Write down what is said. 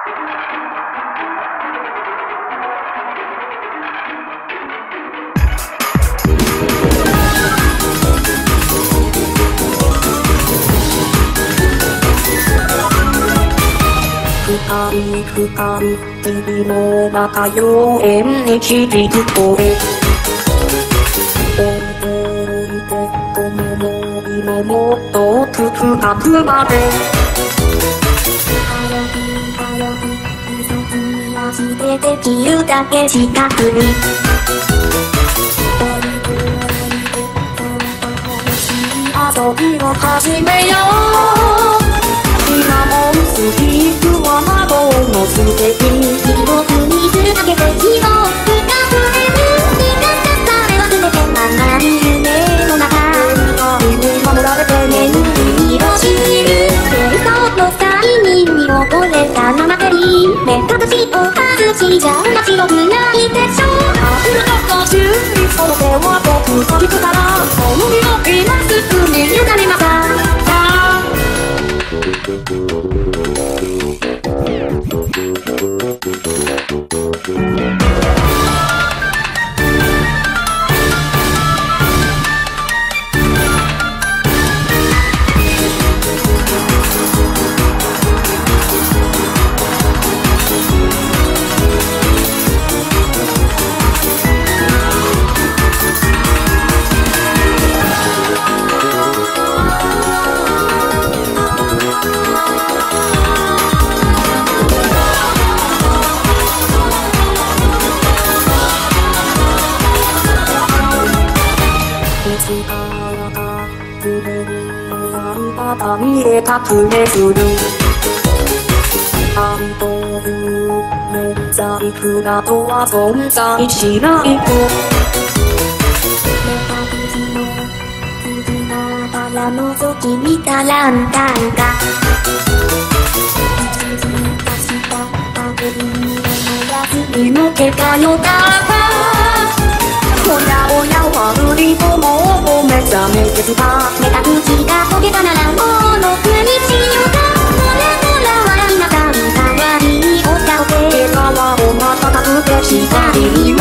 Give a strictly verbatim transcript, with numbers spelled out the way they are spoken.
深い深い日々の中妖艶に響く声驚いてこの森のもっと奥深くまで早く早く急ぎ足でできるだけ近くに降りて降りて楽しい遊びを始めよう今もスピークは窓の素敵記憶にするだけで希望が増える気がされ忘れて長い夢の中に守られて眠りを知る映像のサインに見覚れた生蹴り目隠しを外しちゃ面白くないでしょ溢れた歌集にその手は僕飛びつから思いを今すぐに委ねました見え隠れする愛という免罪符などは存在しないと目隠しの絆から覗き見たランタンが一時出した影に燃やす身の毛がよだがおやおや悪いとも目覚めてきた目隠しが解けたならもの国しようかほらほら笑いなさいかわいいお顔で笑顔をまたたくて光に